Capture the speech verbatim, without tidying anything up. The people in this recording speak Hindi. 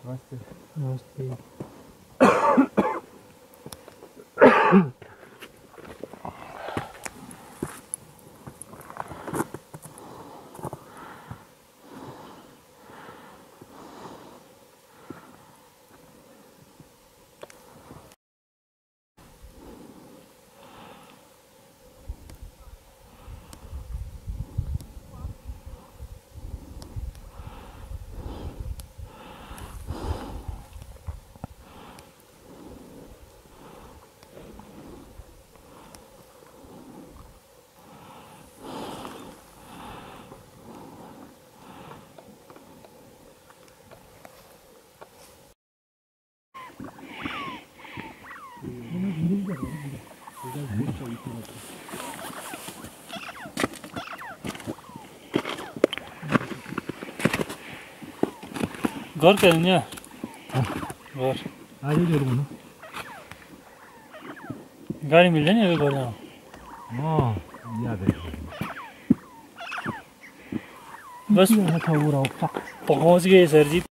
नमस्ते नमस्ते। घर क्या दुनिया घर आज ही जोड़ बनो गाड़ी मिल जाए नहीं अभी घर जाओ हाँ याद है बस पहुंच पहुंच गए सर जी।